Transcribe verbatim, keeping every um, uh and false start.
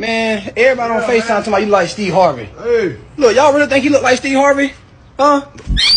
Man, everybody on Yeah, FaceTime talking about you like Steve Harvey. Hey. Look, y'all really think he look like Steve Harvey? Huh?